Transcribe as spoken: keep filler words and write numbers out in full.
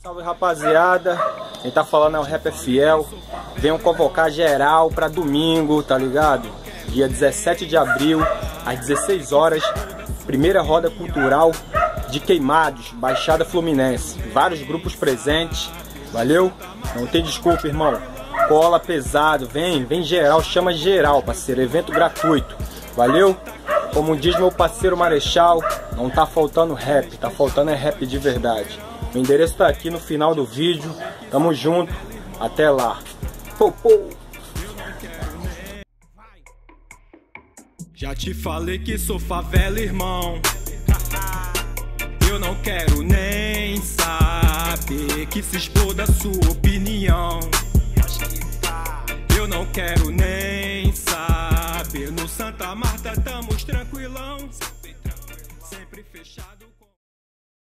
Salve rapaziada, quem tá falando é o Rapper Fiel. Venham convocar geral pra domingo, tá ligado? Dia dezessete de abril, às dezesseis horas, primeira roda cultural de Queimados, Baixada Fluminense. Vários grupos presentes, valeu? Não tem desculpa, irmão. Cola pesado, vem, vem geral, chama geral, parceiro. Evento gratuito, valeu? Como diz meu parceiro Marechal, não tá faltando rap, tá faltando é rap de verdade. O endereço tá aqui no final do vídeo. Tamo junto, até lá. Pou, pou. Já te falei que sou favela, irmão. Eu não quero nem